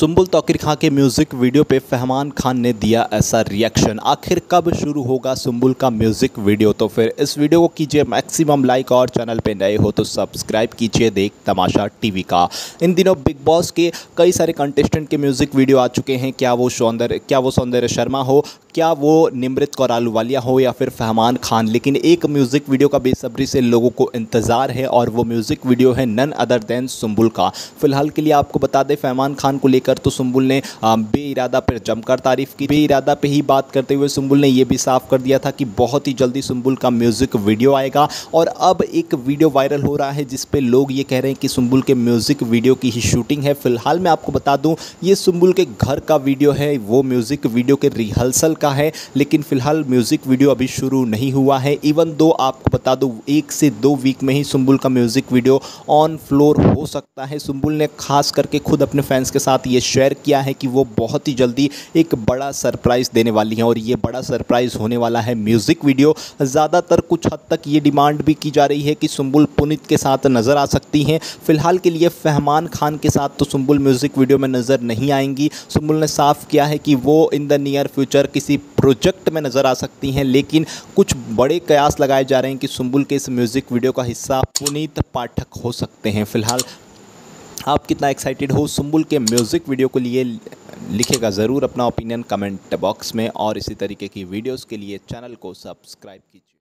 सुंबुल तौकीर खां के music video पे फहमान खान ने दिया ऐसा रिएक्शन। आखिर कब शुरू होगा सुंबुल का म्यूज़िक वीडियो? तो फिर इस वीडियो को कीजिए मैक्सिमम लाइक और चैनल पे नए हो तो सब्सक्राइब कीजिए देख तमाशा टीवी का। इन दिनों बिग बॉस के कई सारे कंटेस्टेंट के म्यूज़िक वीडियो आ चुके हैं। क्या वो सौंदर्य शर्मा हो, क्या वो निमृत कौर आलूवालिया हो या फिर फहमान खान, लेकिन एक म्यूज़िक वीडियो का बेसब्री से लोगों को इंतज़ार है और वो म्यूज़िक वीडियो है नन अदर देन सुंबुल का। फिलहाल के लिए आपको बता दें, फहमान खान को लेकर तो सुंबुल ने बेइरादा पर जमकर तारीफ़ की। बेइरादा पे ही बात करते हुए सुंबुल ने ये भी साफ कर दिया था कि बहुत ही जल्दी सुंबुल का म्यूज़िक वीडियो आएगा। और अब एक वीडियो वायरल हो रहा है जिस पे लोग ये कह रहे हैं कि सुंबुल के म्यूज़िक वीडियो की ही शूटिंग है। फिलहाल मैं आपको बता दूं, ये सुंबुल के घर का वीडियो है, वो म्यूज़िक वीडियो के रिहर्सल का है, लेकिन फिलहाल म्यूज़िक वीडियो अभी शुरू नहीं हुआ है। इवन दो आपको बता दूं, 1 से 2 वीक में ही सुंबुल का म्यूज़िक वीडियो ऑन फ्लोर हो सकता है। सुंबुल ने खास करके खुद अपने फैंस के साथ ये शेयर किया है कि वो बहुत ही जल्दी एक बड़ा सरप्राइज़ देने वाली हैं और ये बड़ा सरप्राइज़ होने वाला है म्यूज़िक वीडियो। ज़्यादातर कुछ हद तक ये डिमांड भी की जा रही है कि सुंबुल पुनीत के साथ नज़र आ सकती हैं। फिलहाल के लिए फहमान खान के साथ तो सुंबुल म्यूज़िक वीडियो में नज़र नहीं आएंगी। सुंबुल ने साफ किया है कि वो इन द नियर फ्यूचर किसी प्रोजेक्ट में नज़र आ सकती हैं, लेकिन कुछ बड़े कयास लगाए जा रहे हैं कि सुंबुल के इस म्यूज़िक वीडियो का हिस्सा पुनीत पाठक हो सकते हैं। फिलहाल आप कितना एक्साइटेड हो सुंबुल के म्यूज़िक वीडियो को लिए, लिखेगा ज़रूर अपना ओपिनियन कमेंट बॉक्स में। और इसी तरीके की वीडियोस के लिए चैनल को सब्सक्राइब कीजिए।